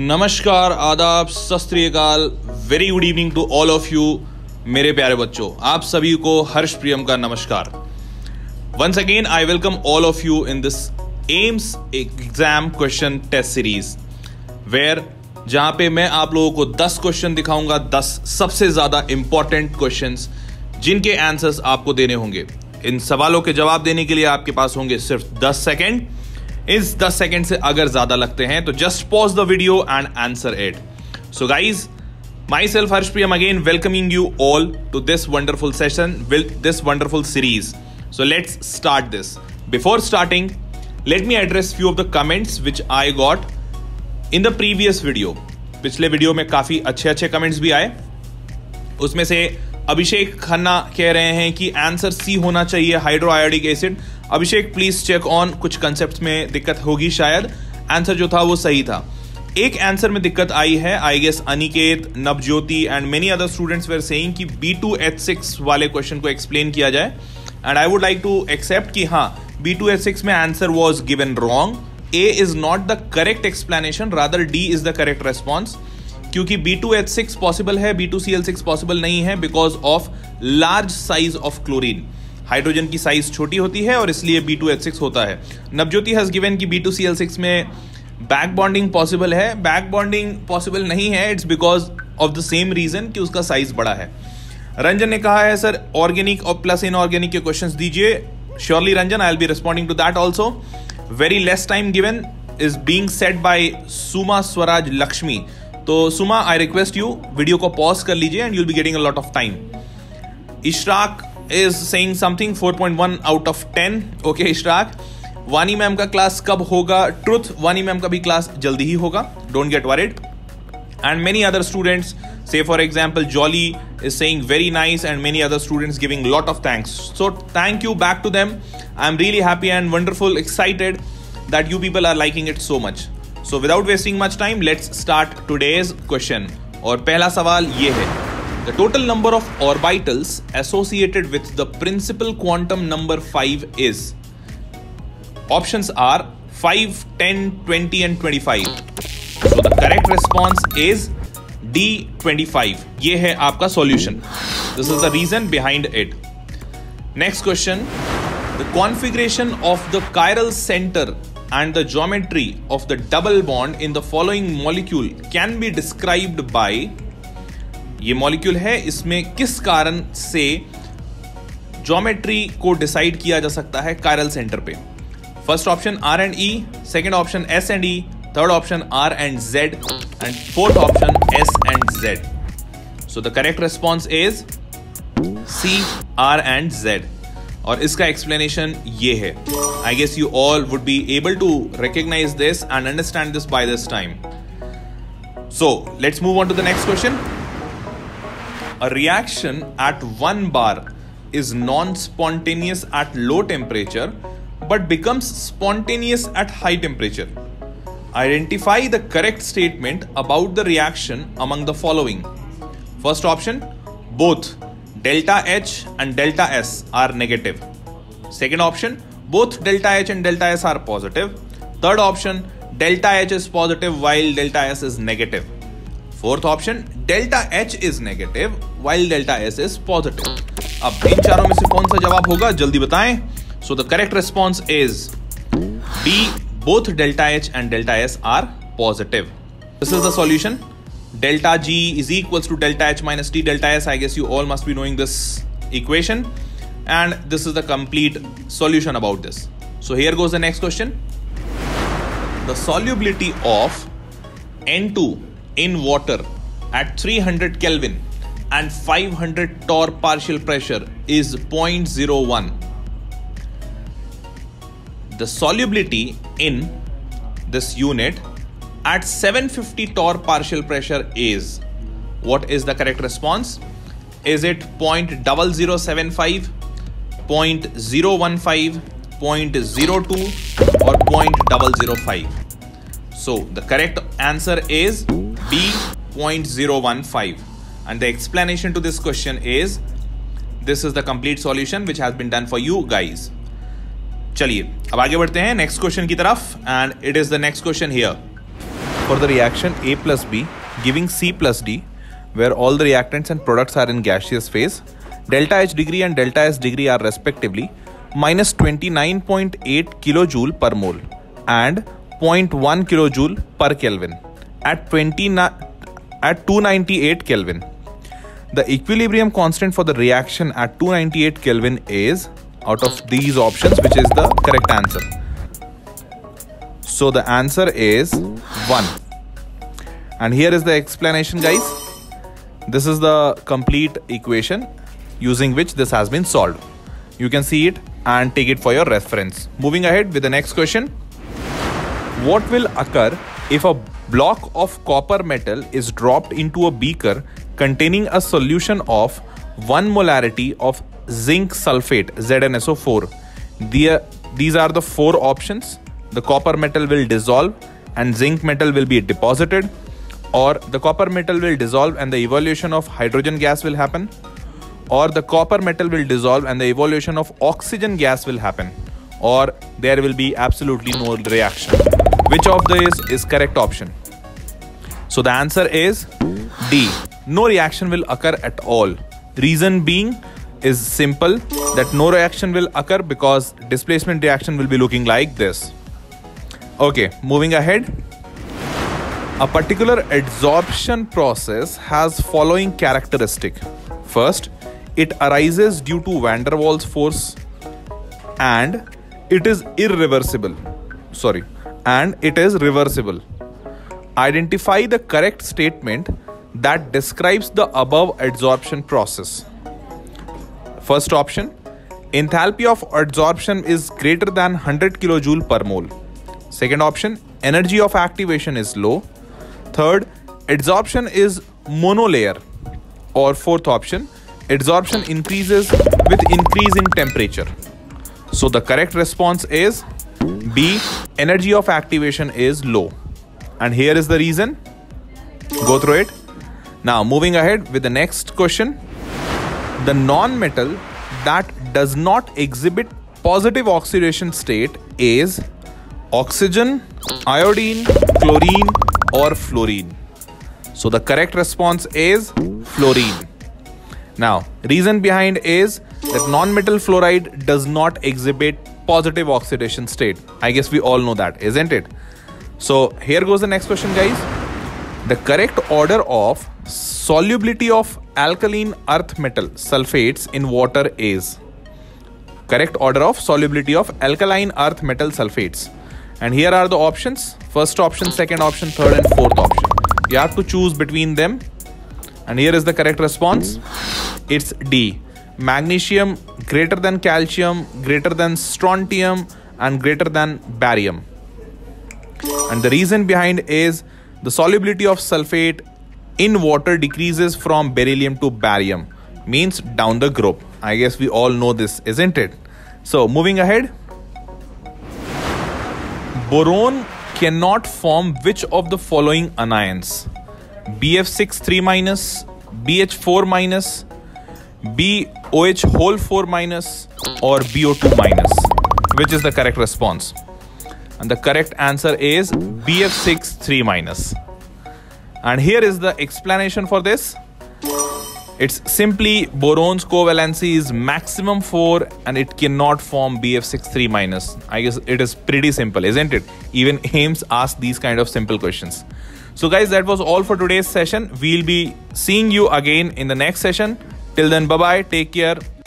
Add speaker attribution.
Speaker 1: नमस्कार, आदाब, Sat Sri Akal, very good evening to all of you मेरे प्यारे बच्चों। आप सभी को हर्ष प्रियम का नमस्कार। Once again I welcome all of you in this AIIMS exam question test series where जहां पे मैं आप लोगों को 10 क्वेश्चन दिखाऊंगा, 10 सबसे ज्यादा इंपॉर्टेंट क्वेश्चंस जिनके आंसर्स आपको देने होंगे। इन सवालों के जवाब देने के लिए आपके पास होंगे सिर्फ 10 सेकेंड। इस 10 सेकेंड से अगर ज्यादा लगते हैं तो just pause the video and answer it. So guys, myself Harsh Priyam again welcoming you all to this wonderful session with this wonderful series. So let's start this. Before starting, let me address few of the comments which I got in the previous video. पिछले video में काफी अच्छे comments भी आए। उसमें से अभिषेक खन्ना कह रहे हैं कि आंसर सी होना चाहिए, hydroiodic acid. Abhishek please check on, कुछ कंसेप्ट्स में दिक्कत होगी शायद। आंसर जो था वो सही था। एक आंसर में दिक्कत आई है, I guess Aniket, Navjyoti and many other students were saying कि B2H6 वाले क्वेश्चन को एक्सप्लेन किया जाए। And I would like to accept कि हाँ, B2H6 में answer was given wrong. A is not the correct explanation, rather D is the correct response। क्योंकि B2H6 possible है, B2Cl6 पॉसिबल नहीं है because of large size of chlorine. Hydrogen की size छोटी होती है और इसलिए B2H6 होता है। नवज्योति हैज गिवन कि B2Cl6 में बैक बॉन्डिंग पॉसिबल है। बैक बॉन्डिंग पॉसिबल नहीं है, it's because of the same reason कि उसका साइज बड़ा है। रंजन ने कहा है सर ऑर्गेनिक और प्लस इनऑर्गेनिक के क्वेश्चंस दीजिए। Surely Ranjan, I will be responding to that also. Very less time given is being said by Suma Swaraj Lakshmi. तो Suma, I request you video को पॉज कर लीजिए and you'll be getting a lot of time. Ishraq is saying something 4.1 out of 10. Okay, Ishraq. Wani ma'am का class कब होगा? Truth, वानी ma'am का भी क्लास जल्दी ही होगा, don't get worried. And many other students, say for example Jolly is saying very nice and many other students giving lot of thanks. So thank you back to them. I'm really happy and wonderful, excited that you people are liking it so much. So without wasting much time, let's start today's question. और पहला सवाल ये है, the total number of orbitals associated with the principal quantum number 5 is? Options are 5, 10, 20 and 25. So the correct response is D, 25. ये है आपका solution. This is the reason behind it. Next question. The configuration of the chiral center and the geometry of the double bond in the following molecule can be described by? ये molecule है, इसमें किस कारण से geometry को decide किया जा सकता है कायरल सेंटर पे? First option R and E, second option S and E, third option R and Z and fourth option S and Z। So the correct response is C, R and Z। और इसका explanation ये है। I guess you all would be able to recognise this and understand this by this time. So let's move on to the next question. A reaction at 1 bar is non-spontaneous at low temperature but becomes spontaneous at high temperature. Identify the correct statement about the reaction among the following. First option, both delta H and delta S are negative. Second option, both delta H and delta S are positive. Third option, delta H is positive while delta S is negative. Fourth option, delta H is negative while delta S is positive. अब इन चारों में से कौन सा जवाब होगा, जल्दी बताएं। So the correct response is B, both delta H and delta S are positive. This is the solution. Delta G is equals to delta H minus T delta S. I guess you all must be knowing this equation. And this is the complete solution about this. So here goes the next question. The solubility of N2 in water at 300 Kelvin and 500 torr partial pressure is 0.01. The solubility in this unit at 750 torr partial pressure is? What is the correct response? Is it 0.0075, 0.015, 0.02 or 0.005? So the correct answer is B, 0.015. And the explanation to this question is, this is the complete solution which has been done for you guys. चलिए अब आगे बढ़ते हैं next question की तरफ, and it is the next question here. for the reaction A plus B giving C plus D, where all the reactants and products are in gaseous phase. Delta H degree and delta S degree are respectively minus 29.8 kilojoule per mole and 0.1 kilojoule per Kelvin at 298 Kelvin. The equilibrium constant for the reaction at 298 Kelvin is, out of these options, which is the correct answer? So the answer is 1. And here is the explanation, guys. This is the complete equation using which this has been solved. You can see it and take it for your reference. Moving ahead with the next question. What will occur if a block of copper metal is dropped into a beaker containing a solution of 1 molarity of zinc sulfate, ZnSO4? These are the 4 options. The copper metal will dissolve and zinc metal will be deposited, or the copper metal will dissolve and the evolution of hydrogen gas will happen, or the copper metal will dissolve and the evolution of oxygen gas will happen, or there will be absolutely no reaction. Which of these is correct option? So the answer is D. No reaction will occur at all. Reason being is simple, that no reaction will occur because displacement reaction will be looking like this. Okay, moving ahead. A particular adsorption process has following characteristic. First, it arises due to van der Waals force and it is reversible. Identify the correct statement that describes the above adsorption process. First option, enthalpy of adsorption is greater than 100 kilojoule per mole. Second option, energy of activation is low. Third, adsorption is monolayer. Or fourth option, adsorption increases with increase in temperature. So the correct response is B, energy of activation is low. And here is the reason. Go through it. Now moving ahead with the next question. The non-metal that does not exhibit positive oxidation state is oxygen, iodine, chlorine or fluorine. So the correct response is fluorine. Now, reason behind is that non-metal fluoride does not exhibit positive oxidation state. I guess we all know that, isn't it? So here goes the next question, guys. The correct order of solubility of alkaline earth metal sulfates in water is? Correct order of solubility of alkaline earth metal sulfates. And here are the options. First option, second option, third and fourth option. You have to choose between them. And here is the correct response. It's D. Magnesium greater than calcium, greater than strontium and greater than barium. And the reason behind is the solubility of sulfate in water decreases from beryllium to barium. Means down the group. I guess we all know this, isn't it? So moving ahead. Boron cannot form which of the following anions? BF6 3-, BH4-, BOH whole 4- or BO2-. Which is the correct response? And the correct answer is BF6 3-. And here is the explanation for this. It's simply boron's covalency is maximum 4 and it cannot form BF6 3-. I guess it is pretty simple, isn't it? Even AIIMS asks these kind of simple questions. So guys, that was all for today's session. We'll be seeing you again in the next session. Till then, bye-bye. Take care.